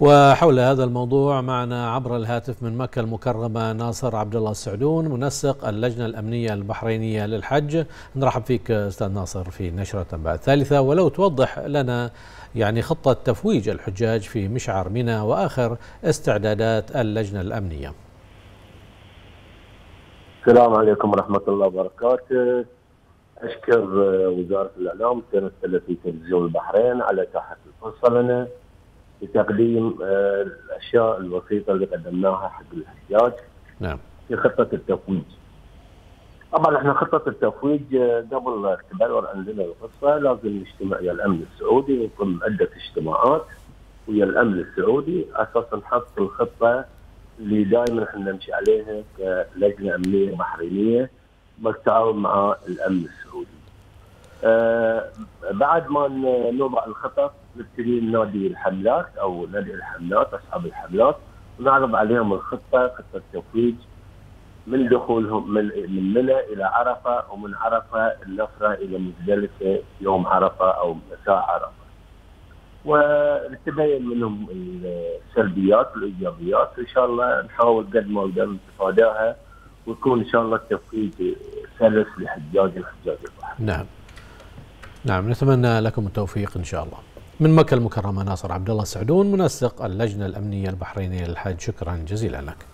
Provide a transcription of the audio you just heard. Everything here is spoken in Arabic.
وحول هذا الموضوع معنا عبر الهاتف من مكة المكرمة ناصر عبد الله السعدون، منسق اللجنة الأمنية البحرينية للحج. نرحب فيك أستاذ ناصر في نشرة أنباء الثالثة، ولو توضح لنا يعني خطة تفويج الحجاج في مشعر منى وآخر استعدادات اللجنة الأمنية. السلام عليكم ورحمة الله وبركاته. أشكر وزارة الإعلام والتمثيل في تلفزيون البحرين على إتاحة الفرصة لنا لتقديم الأشياء البسيطة اللي قدمناها حق الحجاج. نعم. في خطة التفويج. طبعا احنا خطة التفويج قبل تبلور عندنا القصة لازم نجتمع ويا الأمن السعودي، ويكون عدة اجتماعات ويا الأمن السعودي أساسا نحط الخطة اللي دائما احنا نمشي عليها كلجنة أمنية بحرينية بالتعاون مع الأمن السعودي. بعد ما نوضع الخطط نبتدي ننادي الحملات او نادي الحملات اصحاب الحملات ونعرض عليهم الخطه، خطه التفويج من دخولهم من منى الى عرفه، ومن عرفه النفره الى مزدلفه يوم عرفه او مساء عرفه. ونتبين منهم السلبيات والايجابيات، وان شاء الله نحاول قد ما نقدر نتفاداها، ويكون ان شاء الله التفويج سلس لحجاج البحر. نعم، نتمنى لكم التوفيق إن شاء الله. من مكة المكرمة ناصر عبد الله السعدون، منسق اللجنة الأمنية البحرينية للحج، شكرا جزيلا لك.